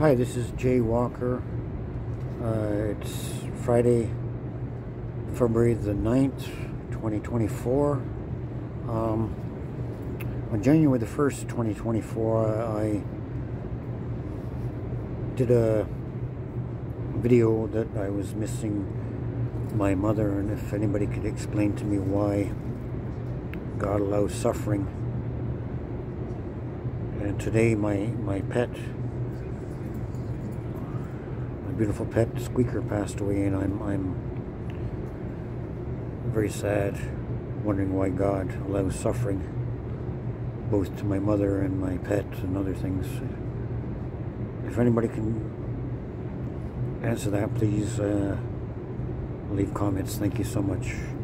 Hi, this is Jay Walker. It's Friday, February the 9th, 2024. On January the 1st, 2024, I did a video that I was missing my mother, and if anybody could explain to me why God allows suffering. And today my pet, my beautiful pet Squeaker, passed away, and I'm very sad, wondering why God allows suffering both to my mother and my pet and other things. If anybody can answer that, please leave comments. Thank you so much.